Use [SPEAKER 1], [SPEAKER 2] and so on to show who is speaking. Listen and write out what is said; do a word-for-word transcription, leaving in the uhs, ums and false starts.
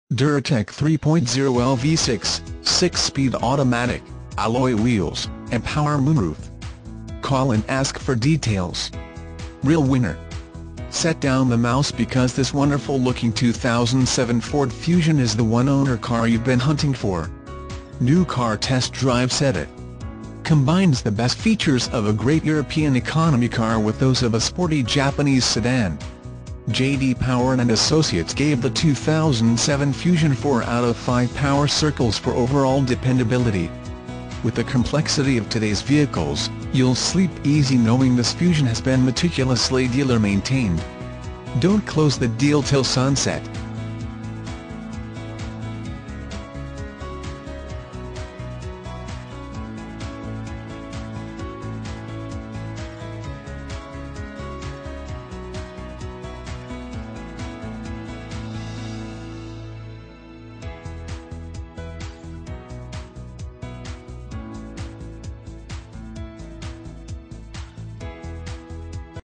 [SPEAKER 1] Duratec three point oh L V six, six-speed automatic, alloy wheels, and Power Moonroof. Call and ask for details. Real winner. Set down the mouse because this wonderful-looking two thousand seven Ford Fusion is the one-owner car you've been hunting for. New car test drive said it. Combines the best features of a great European economy car with those of a sporty Japanese sedan. J D Power and Associates gave the two thousand seven Fusion four out of five power circles for overall dependability. With the complexity of today's vehicles, you'll sleep easy knowing this Fusion has been meticulously dealer maintained. Don't close the deal till sunset.